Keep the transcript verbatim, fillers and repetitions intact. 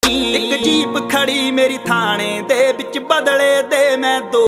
ਇੱਕ ਜੀਪ ਖੜੀ ਮੇਰੀ ਥਾਣੇ ਦੇ ਵਿੱਚ, ਬਦਲੇ ਦੇ ਮੈਂ ਦੋ